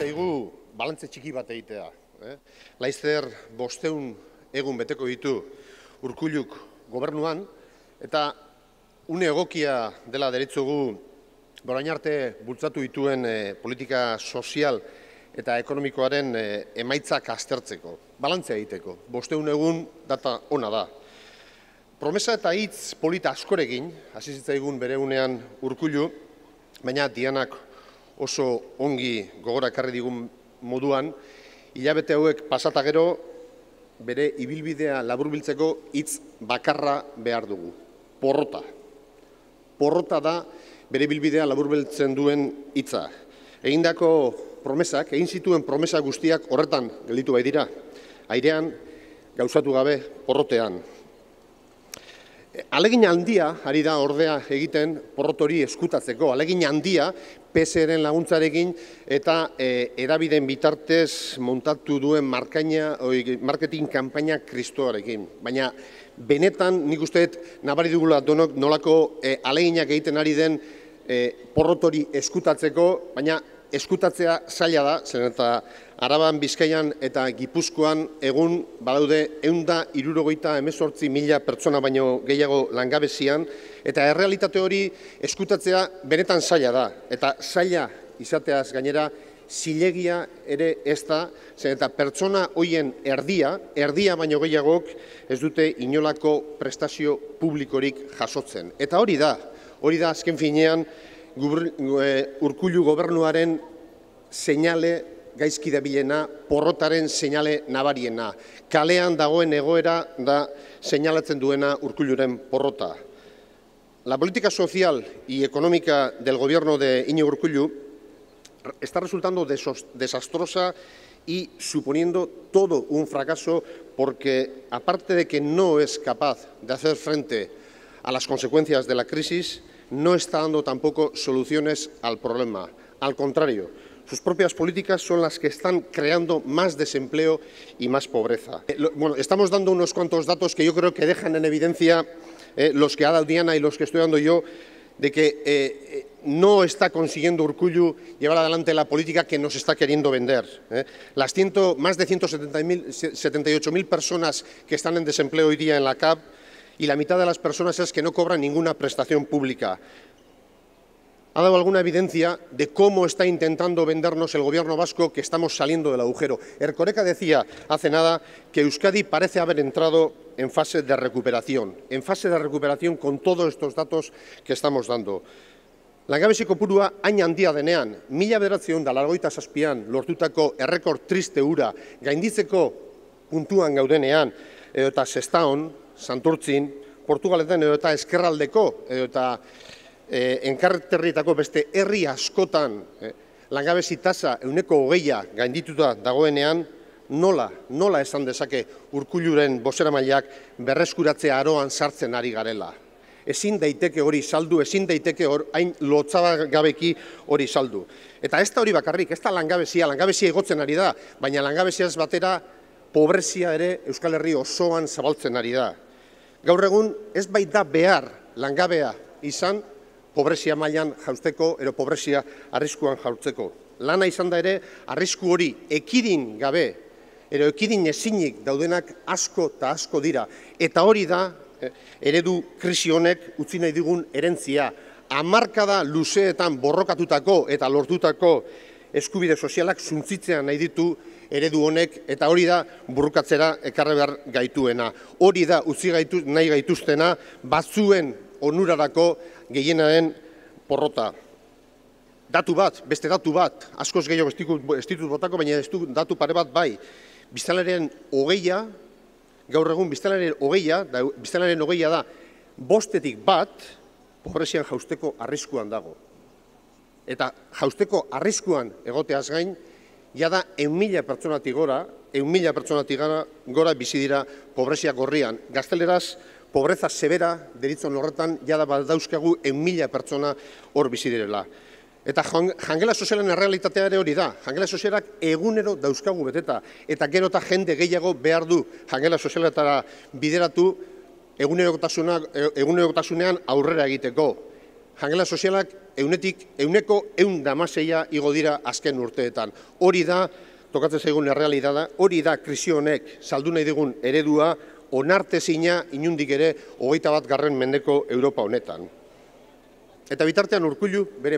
zaigu balantze txiki bat egitea. Laizzer 500 egun beteko ditu Urkulluk gobernuan, eta une egokia dela deritzogu orain arte bultzatu dituen politika sozial eta ekonomikoaren emaitzak aztertzeko, balantzea egiteko. 500 egun data ona da. Promesa eta hitz polita askorekin, hasi zitzaigun bere unean Urkullu, baina Dianak oso ongi gogora ekarri digun moduan, hilabete hauek pasata gero bere ibilbidea laburbiltzeko hitz bakarra behar dugu. Porrota. Porrota da bere ibilbidea laburbiltzen duen hitza. Egindako promesak, egin zituen promesa guztiak horretan gelditu bai dira. Airean, gauzatu gabe, porrotean. Alegin handia ari da ordea egiten porrotori eskutatzeko. Alegin handia PSren laguntzarekin eta edabideen bitartez montatu duen marketing kanpaina kristoarekin. Baina benetan nik usteet nabari dugula donok nolako aleginak egiten ari den porrotori eskutatzeko, baina eskutatzea zaila da, zeren eta Araban, Bizkaian eta Gipuzkoan egun badaude 178.000 pertsona baino gehiago langabezian, eta errealitate hori eskutatzea benetan zaila da. Eta zaila izateaz gainera zilegia ere ez da, zeren eta pertsona hoien erdia baino gehiagok ez dute inolako prestazio publikorik jasotzen. Eta hori da azken finean Urkullu gobernuaren seinale gaizki dabilena, porrotaren seinale nabariena. Kalean dagoen egoera da seinalatzen duena Urkulluren porrota. La política social y económica del gobierno de Iñigo Urkullu está resultando desastrosa y suponiendo todo un fracaso porque, aparte de que no es capaz de hacer frente a las consecuencias de la crisis, no está dando tampoco soluciones al problema. Al contrario, sus propias políticas son las que están creando más desempleo y más pobreza. Bueno, estamos dando unos cuantos datos que yo creo que dejan en evidencia los que ha dado Diana y los que estoy dando yo, de que no está consiguiendo Urkullu llevar adelante la política que nos está queriendo vender. Las más de 178.000 personas que están en desempleo hoy día en la CAP, y la mitad de las personas es que no cobran ninguna prestación pública. Ha dado alguna evidencia de cómo está intentando vendernos el gobierno vasco que estamos saliendo del agujero. Erkoreka decía hace nada que Euskadi parece haber entrado en fase de recuperación con todos estos datos que estamos dando. Langabezi kopurua hain handia denean, 1987an lortutako errekord triste hura gainditzeko puntuan gaudenean, eta Sestaon, Santurtzin, Portugaletan edo eta Ezkerraldeko edo eta enkarterrietako beste herri askotan langabezi tasa 20% gaindituta dagoenean, nola esan dezake Urkulluren bozeramaileak berreskuratzea aroan sartzen ari garela. Ezin daiteke hori saldu, ezin daiteke hain lotzabagabeki hori saldu. Eta ez da hori bakarrik, ez da langabezia egotzen ari da, baina langabeziaz batera pobrezia ere Euskal Herri osoan zabaltzen ari da. Gaur egun ez baita behar langabea izan pobrezia mailan jausteko edo pobrezia arriskuan jaurtzeko. Lana izan da ere arrisku hori ekidin gabe edo ekidin ezinik daudenak asko eta asko dira. Eta hori da eredu krisi honek utzi nahi digun herentzia. Hamarkada luzeetan borrokatutako eta lortutako eskubide sozialak suntsitzea nahi ditu eredu honek, eta hori da burrukatzera ekarri behar gaituena. Hori da utzi nahi gaituztena batzuen onurarako gehienaren porrota. Beste datu bat, askoz gehiago ez ditut botako, baina datu pare bat bai. Biztanlearen 20, gaur egun biztanlearen 20 da 5 bat pobrezian jausteko arriskuan dago. Eta jausteko arriskuan egoteaz gain, jada 1.000 pertsonatik gora bizi dira pobrezia gorrian. Gazteleraz, pobreza severa deritzon horretan, jada badauzkagu 1.000 pertsona hor bizi direla. Eta jangela sozialen errealitatea ere hori da. Jangela sozialak egunero dauzkagu beteta. Eta gero eta jende gehiago behar du jangela sozialetara bideratu egunerokotasunean aurrera egiteko. Jangela sozialak ehuneko 116 igo dira azken urteetan. Hori da, tokatzen zaigun errealitatea, hori da krisi honek saldu nahi digun eredua, onartezina inundik ere 21. mendeko Europa honetan. Eta bitartean Urkullu bere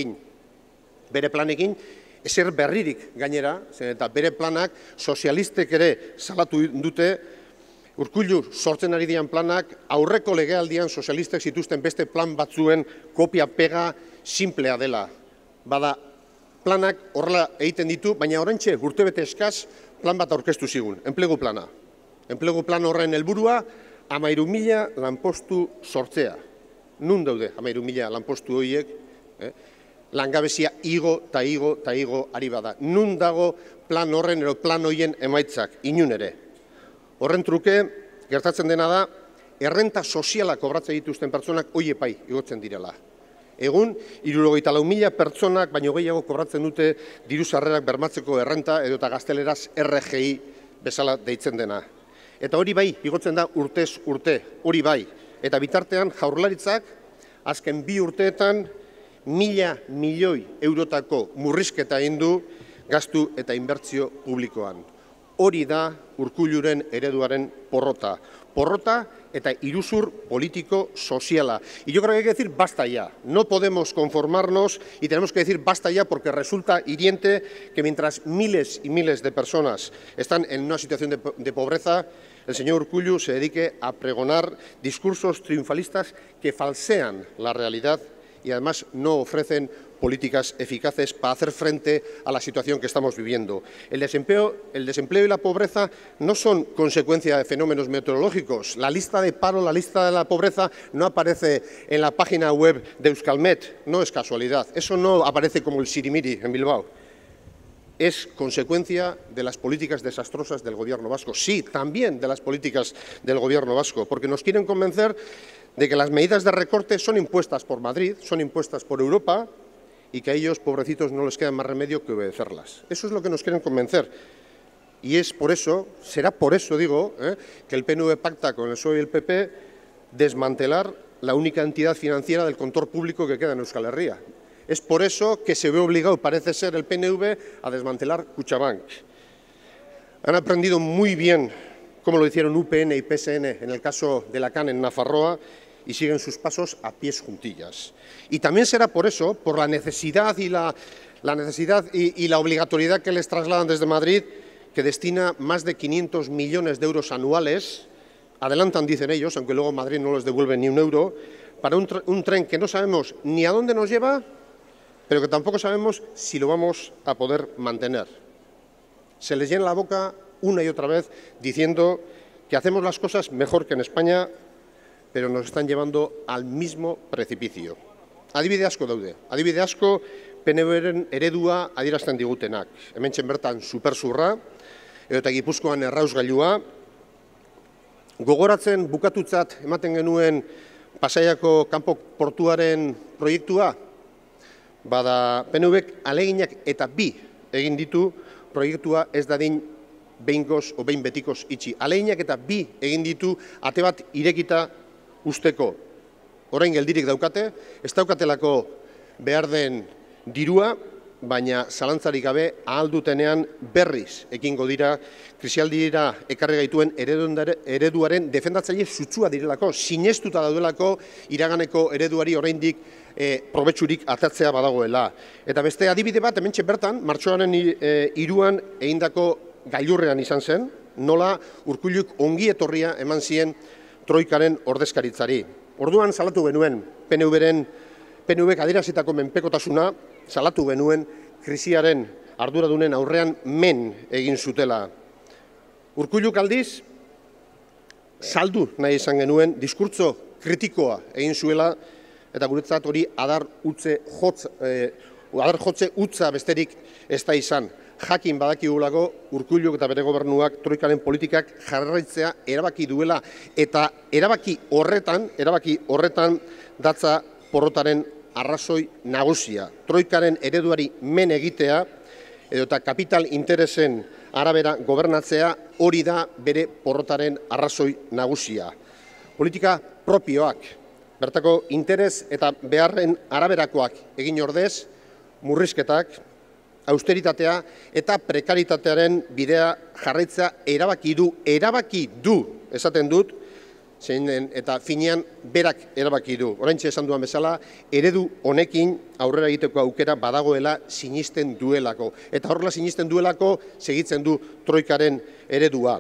planekin, ezer berririk gainera, eta bere planak sozialistek ere salatu dute. Urkullu sortzen ari dian planak aurreko legealdian sozialistek zituzten beste plan batzuen kopia-pega simplea dela. Bada, planak horrela egiten ditu, baina oraintxe urtebete eskaz plan bat aurkeztu zigun, enplegu plana. Enplegu plan horren helburua 13.000 lanpostu sortzea. Nun daude 13.000 lanpostu horiek? Langabezia igo eta igo ari bada. Nun dago plan horren edo plan horien emaitzak, inun ere. Horren truke, gertatzen dena da, errenta soziala kobratzen dituzten pertsonak hoiepai igotzen direla. Egun, 74.000 pertsonak baino gehiago kobratzen dute diru sarrerak bermatzeko errenta edo eta gazteleraz RGI bezala deitzen dena. Eta hori bai, igotzen da urtez urte, hori bai. Eta bitartean jaurlaritzak azken 2 urteetan 1.000 milioi eurotako murrizketa egin du gastu eta inbertsio publikoan. Hori da Urkulluren ereduaren porrota. Porrota eta iruzur político soziala. Y yo creo que hay que decir basta ya. No podemos conformarnos y tenemos que decir basta ya porque resulta hiriente que mientras miles y miles de personas están en una situación de pobreza, el señor Urkullu se dedique a pregonar discursos triunfalistas que falsean la realidad y además no ofrecen políticas eficaces para hacer frente a la situación que estamos viviendo. El desempleo y la pobreza no son consecuencia de fenómenos meteorológicos. La lista de paro, la lista de la pobreza no aparece en la página web de Euskalmet, no es casualidad. Eso no aparece como el sirimiri en Bilbao. Es consecuencia de las políticas desastrosas del gobierno vasco. Sí, también de las políticas del gobierno vasco, porque nos quieren convencer de que las medidas de recorte son impuestas por Madrid, son impuestas por Europa, y que a ellos, pobrecitos, no les queda más remedio que obedecerlas. Eso es lo que nos quieren convencer. Y es por eso, será por eso, digo, que el PNV pacta con el PSOE y el PP desmantelar la única entidad financiera del control público que queda en Euskal Herria. Es por eso que se ve obligado, parece ser, el PNV a desmantelar Kutxabank. Han aprendido muy bien cómo lo hicieron UPN y PSN en el caso de la CAN en Nafarroa, y siguen sus pasos a pies juntillas. Y también será por eso, por la necesidad y la obligatoriedad que les trasladan desde Madrid, que destina más de 500 millones de euros anuales, adelantan, dicen ellos, aunque luego Madrid no les devuelve ni un euro, para un tren que no sabemos ni a dónde nos lleva, pero que tampoco sabemos si lo vamos a poder mantener. Se les llena la boca una y otra vez diciendo que hacemos las cosas mejor que en España, pero nos están llevando al mismo precipicio. Adibide asko daude. Adibide asko PNVren eredua adierazten digutenak. Hementxe bertan supersurra, eta Gipuzkoan errausgailua. Gogoratzen bukatutzat ematen genuen Pasaiako kanpo portuaren proiektua, bada PNVek aleginak eta bi egin ditu proiektua ez dadin behingoz o behin betikoz itxi. Aleginak eta bi egin ditu ate bat irekita usteko. Orain geldirik daukate, ez daukatelako behar den dirua, baina zalantzarik gabe ahal dutenean berriz ekingo dira krisialdira ekarri gaituen ereduaren defendatzaile sutsua direlako, sinestuta daudelako iraganeko ereduari oraindik probetxurik atatzea badagoela. Eta beste adibide bat, hementxe bertan, martxoaren 3an egindako gailurrean izan zen, nola Urkulluk ongi etorria eman zien Troikaren ordezkaritzari. Orduan salatu genuen PNVk adierazitako menpekotasuna, salatu genuen krisiaren arduradunen aurrean men egin zutela. Urkulluk aldiz, saldu nahi izan genuen diskurtso kritikoa egin zuela, eta guretzat hori adar jotze utza besterik ez da izan. Jakin badakigulako Urkulluk eta bere gobernuak Troikaren politikak jarraitzea erabaki duela, eta erabaki horretan datza porrotaren arrazoi nagusia. Troikaren ereduari men egitea edota kapital interesen arabera gobernatzea hori da bere porrotaren arrazoi nagusia. Politika propioak, bertako interes eta beharren araberakoak egin ordez, murrizketak, austeritatea eta prekaritatearen bidea jarraitzea erabaki du, esaten dut, eta finean berak erabaki du. Oraintxe esan duan bezala, eredu honekin aurrera egiteko aukera badagoela sinisten duelako. Eta horrela sinisten duelako segitzen du troikaren eredua.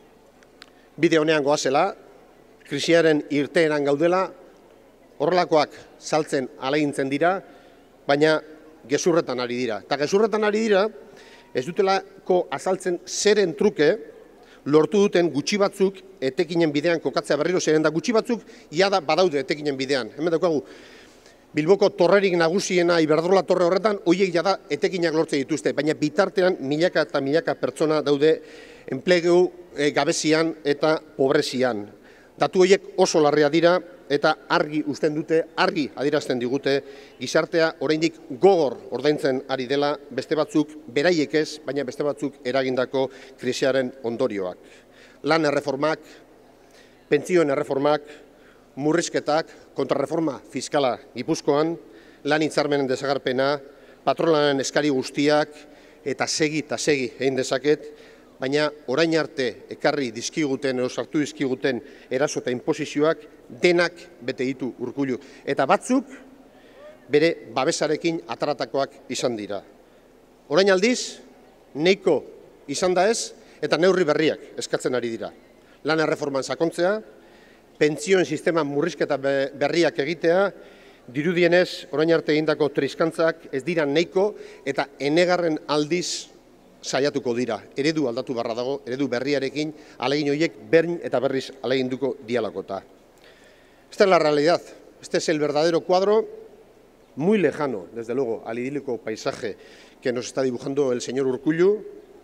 Bide honean goazela, krisiaren irteeran gaudela, horrelakoak saltzen ahalegintzen dira, baina gezurretan ari dira. Eta gezurretan ari dira, ez dutelako azaltzen zeren truke, lortu duten gutxi batzuk etekinen bidean kokatzea berriro zeren da gutxi batzuk jada badaude etekinen bidean. Hemen daukagu, Bilboko torrerik nagusiena Iberdrola torre horretan, hoiek jada etekinak lortze dituzte, baina bitartean milaka eta milaka pertsona daude enplegu gabezian eta pobrezian. Datu horiek oso larria dira eta argi usten dute, argi adierazten digute gizartea oraindik gogor ordaintzen ari dela beste batzuk beraiek ez, baina beste batzuk eragindako krisiaren ondorioak. Lan erreformak, pentsioen erreformak, murrizketak, kontrarreforma fiskala Gipuzkoan, lan hitzarmenen desagerpena, patronalaren eskari guztiak eta segi egin dezaket, baina orain arte ekarri dizkiguten edo sartu dizkiguten eraso eta inposizioak denak bete ditu Urkullu. Eta batzuk bere babesarekin ataratakoak izan dira. Orain aldiz, nahiko izan da ez eta neurri berriak eskatzen ari dira. Lan erreforman sakontzea, pentsioen sistema murrizketa berriak egitea, dirudienez orain arte egindako triskantzak ez dira nahiko eta enegarren aldiz saiatuko dira. Eredu aldatu barra dago, eredu berriarekin ahalegin horiek behin eta berriz ahaleginduko dialakota. Esta es la realidad. Este es el verdadero cuadro, muy lejano, desde luego, al idílico paisaje que nos está dibujando el señor Urkullu.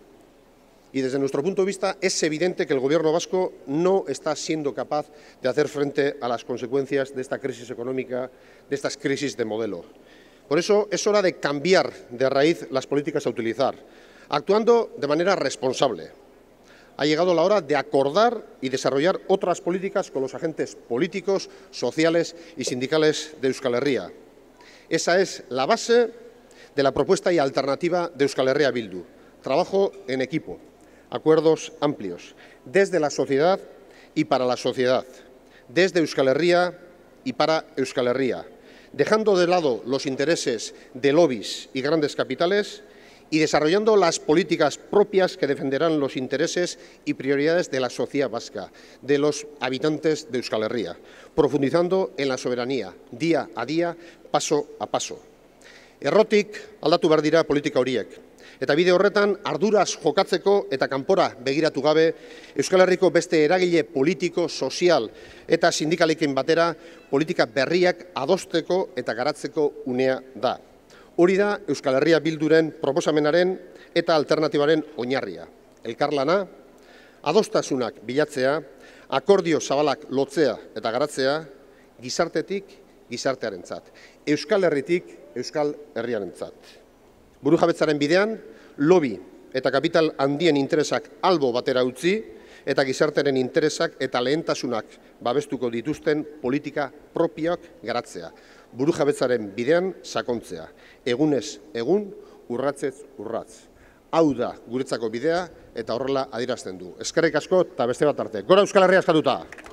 Y desde nuestro punto de vista es evidente que el gobierno vasco no está siendo capaz de hacer frente a las consecuencias de esta crisis económica, de estas crisis de modelo. Por eso es hora de cambiar de raíz las políticas a utilizar, actuando de manera responsable. Ha llegado la hora de acordar y desarrollar otras políticas con los agentes políticos, sociales y sindicales de Euskal Herria. Esa es la base de la propuesta y alternativa de Euskal Herria Bildu. Trabajo en equipo, acuerdos amplios, desde la sociedad y para la sociedad, desde Euskal Herria y para Euskal Herria, dejando de lado los intereses de lobbies y grandes capitales y desarrollando las políticas propias que defenderán los intereses y prioridades de la sociedad vasca, de los habitantes de Euskal Herria, profundizando en la soberanía, día a día, paso a paso. Errotik aldatu behar dira politika horiek. Eta bide horretan, arduraz jokatzeko eta kanpora begiratu gabe, Euskal Herriko beste eragile politiko, sozial eta sindikalekin batera politika berriak adosteko eta garatzeko unea da. Hori da Euskal Herria Bilduren proposamenaren eta alternatibaren oinarria. Elkarlana, adostasunak bilatzea, akordio zabalak lotzea eta garatzea, gizartetik gizartearentzat. Euskal Herritik Euskal Herriarentzat. Burujabetzaren bidean, lobby eta kapital handien interesak albo batera utzi eta gizartearen interesak eta lehentasunak babestuko dituzten politika propioak garatzea. Burujabetzaren bidean sakontzea. Egunez egun, urratzez urratz. Hau da guretzako bidea eta horrela adierazten du. Eskerrik asko eta beste bat arte. Gora Euskal Herria eskatuta!